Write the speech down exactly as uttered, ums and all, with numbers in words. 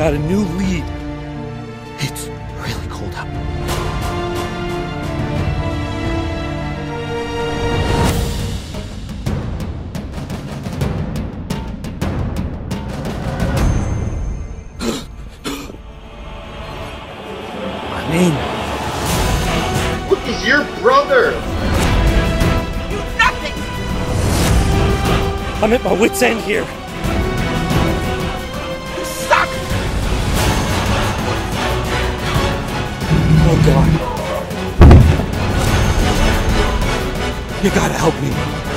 got a new lead. It's really cold out. I'm in. Look, he's your brother! You nothing! I'm at my wit's end here. You suck! Oh God. You gotta help me.